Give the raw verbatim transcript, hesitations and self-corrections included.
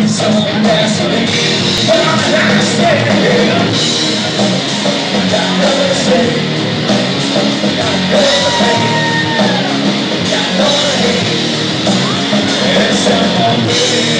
some gasoline, but I'm not staying here. Got nothing to say, got nothing to pay, got no hate, except for me.